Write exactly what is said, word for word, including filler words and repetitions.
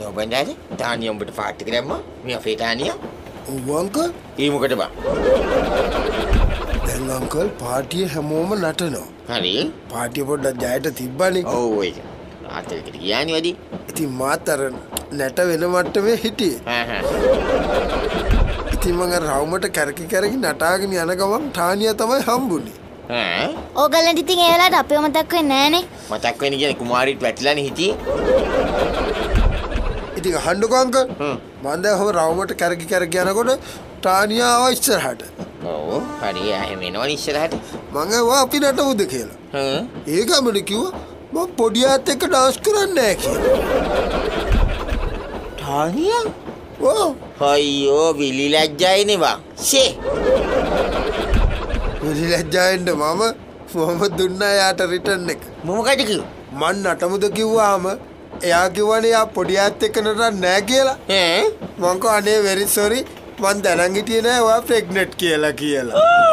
බණ්ඩාරේ තානිය උඹට පාට් එක දැම්මා. මේ අපේ තානිය. ඔව් අංකල්. ඒ මොකද බං? දැන් අංකල් පාටිය හැමෝම නටනවා. හරි. පාටිය පොඩ්ඩක් ජයට තිබ්බනේ. ඔව් ඒක. ආතලකට ගියානේ වැඩි. ඉතින් මාතර නැට වෙන මට්ටමේ හිටියේ. හා හා. ඉතින් මම රවුමට කැරකි කැරකි නටාගෙන යන ගමන් ටානියා තමයි හම්බුනේ. ඈ? ඕගලන්ට ඉතින් ඒ වෙලාවට අපිව මතක් වෙන්නේ නැහනේ. මතක් වෙන්නේ කියන්නේ කුමාරීත් වැටිලානේ හිටියේ. ඉතින් අහන්නකෝ අංකල්. හ්ම්. මම දැන් ඔහොම රවුමට කැරකි කැරකි යනකොට ටානියා ආවා ඉස්සරහට. ඔව්. හරි. එහෙම එනවනේ ඉස්සරහට. මම ඒවා අපි නටමුද කියලා. හ්ම්. ඒ ගමන කිව්වා මම පොඩියාත් එක්ක ඩාන්ස් කරන්නේ නැහැ කියලා. ටානියා? ඔව්. අයියෝ විලි ලැජ්ජයිනේ බං. ෂේ. විලි ලැජ්ජාෙන්ද මම මම දුන්නා යාට රිටර්න් එක. මොකද කිව්වේ? මන් නටමුද කිව්වාම එයා කිව්වනේ යා පොඩියාත් එක්ක නටන්නේ නැහැ කියලා. ඈ? මං කෝ අනේ වෙරි සෝරි මං දැනන් හිටියේ නෑ ඔයා ප්‍රෙග්නන්ට් කියලා කියලා.